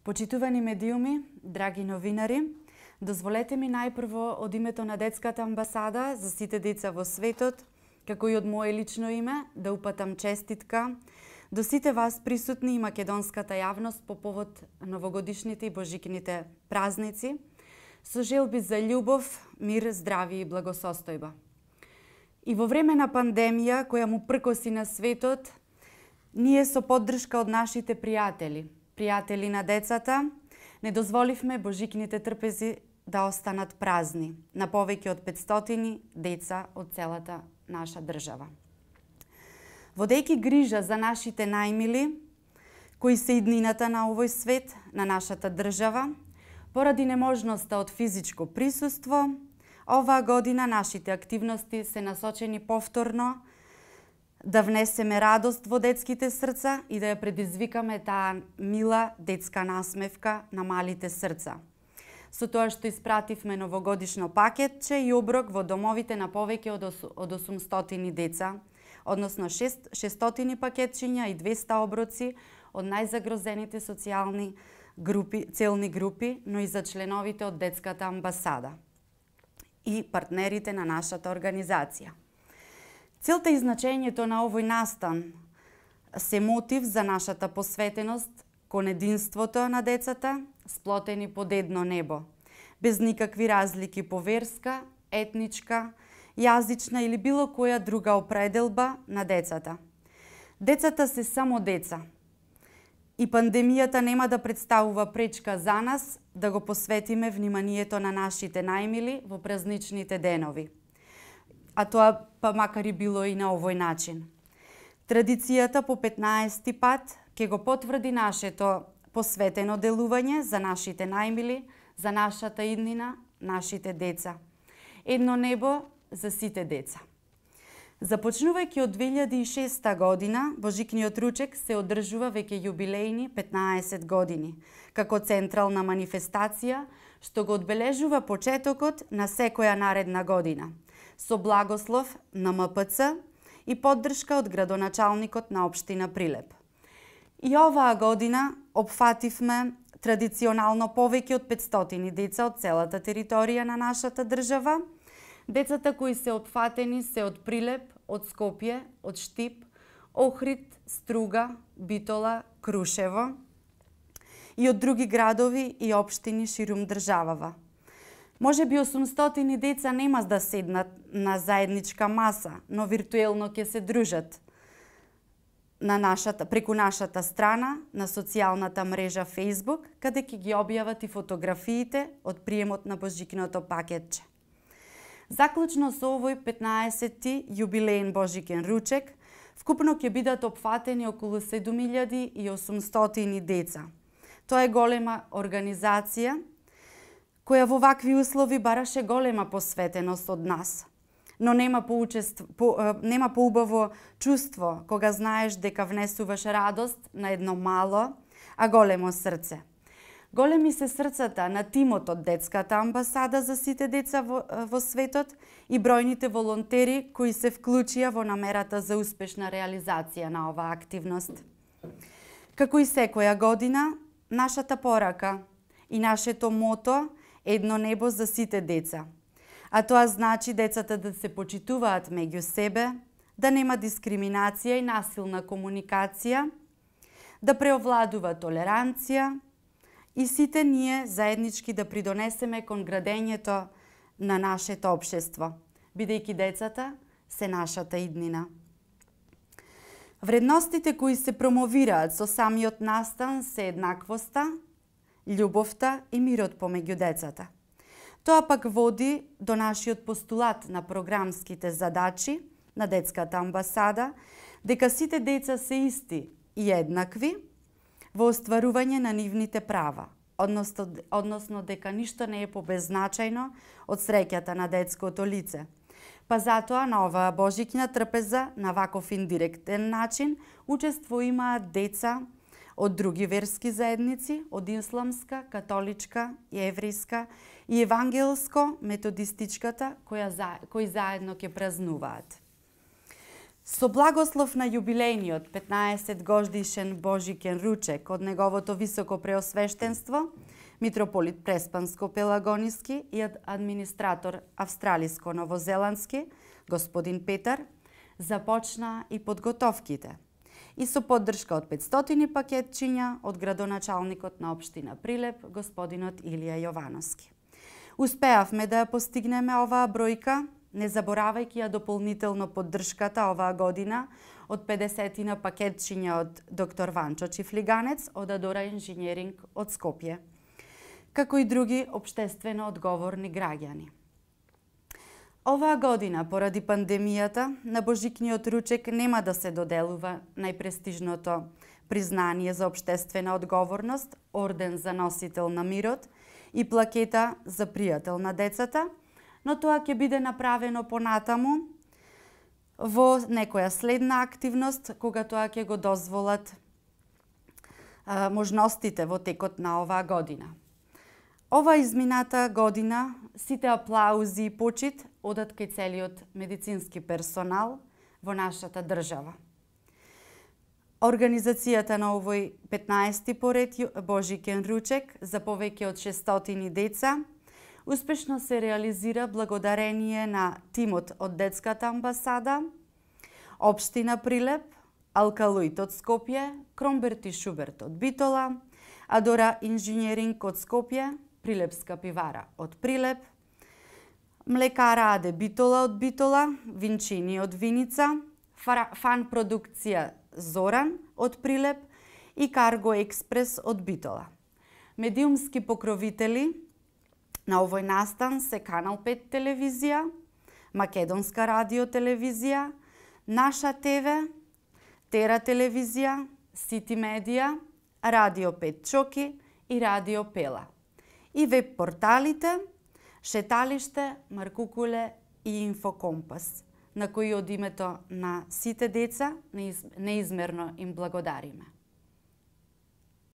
Почитувани медиуми, драги новинари, дозволете ми најпрво од името на Детската амбасада за сите деца во светот, како и од мое лично име, да упатам честитка до сите вас присутни и македонската јавност по повод новогодишните и божикните празници, со желби за љубов, мир, здравје и благосостојба. И во време на пандемија, која му пркоси на светот, ние со поддршка од нашите пријатели на децата, не дозволивме божикните трпези да останат празни на повеќе од 500 деца од целата наша држава. Водејќи грижа за нашите најмили, кои се иднината на овој свет, на нашата држава, поради неможноста од физичко присуство, оваа година нашите активности се насочени повторно да внесеме радост во детските срца и да ја предизвикаме таа мила детска насмевка на малите срца. Со тоа што испративме новогодишно пакетче и оброк во домовите на повеќе од 800 деца, односно 600 пакетчиња и 200 оброци од најзагрозените социјални целни групи, но и за членовите од Детската амбасада и партнерите на нашата организација. Целта и значењето на овој настан се мотив за нашата посветеност кон единството на децата, сплотени под едно небо, без никакви разлики по верска, етничка, јазична или било која друга определба на децата. Децата се само деца и пандемијата нема да представува пречка за нас да го посветиме вниманието на нашите најмили во празничните денови. А тоа па макар и било и на овој начин. Традицијата по 15 пат ќе го потврди нашето посветено делување за нашите најмили, за нашата иднина, нашите деца. Едно небо за сите деца. Започнувајќи од 2006 година, Божикниот ручек се одржува веќе јубилејни 15 години, како централна манифестација, што го одбележува почетокот на секоја наредна година, со благослов на МПЦ и поддршка од градоначалникот на општина Прилеп. И оваа година опфативме традиционално повеќе од 500 деца од целата територија на нашата држава. Децата кои се опфатени се од Прилеп, од Скопје, од Штип, Охрид, Струга, Битола, Крушево и од други градови и општини ширум државава. Може би 800 деца нема да седнат на заедничка маса, но виртуелно ќе се дружат преку нашата страна на социјалната мрежа Facebook, каде ќе ги објават и фотографиите од приемот на Божикното пакетче. Заклучно со овој 15-ти јубилеен Божикен ручек, вкупно ќе бидат опфатени околу 7800 деца. Тоа е голема организација, која во вакви услови бараше голема посветеност од нас. Но нема поубаво чувство кога знаеш дека внесуваш радост на едно мало, а големо срце. Големи се срцата на тимот од Детската амбасада за сите деца во светот и бројните волонтери кои се вклучија во намерата за успешна реализација на оваа активност. Како и секоја година, нашата порака и нашето мото едно небо за сите деца. А тоа значи децата да се почитуваат меѓу себе, да нема дискриминација и насилна комуникација, да преовладува толеранција и сите ние заеднички да придонесеме кон градењето на нашето општество, бидејќи децата се нашата иднина. Вредностите кои се промовираат со самиот настан се еднаквоста, љубовта и мирот помеѓу децата. Тоа пак води до нашиот постулат на програмските задачи на Детската амбасада, дека сите деца се исти и еднакви во остварување на нивните права, односно дека ништо не е побезначајно од среќата на детското лице. Па затоа на оваа Божикна трпеза на ваков индиректен начин учество имаат деца од други верски заедници, од исламска, католичка, еврејска и евангелско-методистичката, кои заедно ќе празнуваат. Со благослов на јубилејниот 15 годишен Божикен ручек од неговото високо преосвештенство, митрополит Преспанско-Пелагониски и администратор австралиско-новозеландски, господин Петар, започна и подготовките. И со поддршка од 500 пакетчиња од градоначалникот на општина Прилеп, господинот Илија Јовановски. Успеавме да ја постигнеме оваа бројка, не заборавајќи ја дополнително поддршката оваа година од 50 пакетчиња од доктор Ванчо Чифлиганец од Адора инженеринг од Скопје, како и други општествено одговорни граѓани. Оваа година, поради пандемијата, на Божикниот ручек нема да се доделува најпрестижното признание за општествена одговорност, орден за носител на мирот и плакета за пријател на децата, но тоа ќе биде направено понатаму во некоја следна активност, кога тоа ќе го дозволат можностите во текот на оваа година. Ова измината година сите аплаузи и почит одат кај целиот медицински персонал во нашата држава. Организацијата на овој 15-ти поред Божикен ручек за повеќе од 600 деца успешно се реализира благодарение на тимот од Детската амбасада, Општина Прилеп, Алкалоид од Скопје, Кромберт и Шуберт од Битола, Адора инженеринг од Скопје, Прилепска пивара од Прилеп, Млекара Аде Битола од Битола, Винчини од Виница, Фан продукција Зоран од Прилеп и Карго Експрес од Битола. Медиумски покровители на овој настан се Канал 5 телевизија, Македонска радио телевизија, Наша ТВ, Тера телевизија, Сити медија, Радио 5 Чоки и Радио Пела. И веб порталите Шеталиште, Маркукуле и Инфокомпас, на кои од името на сите деца неизмерно им благодариме.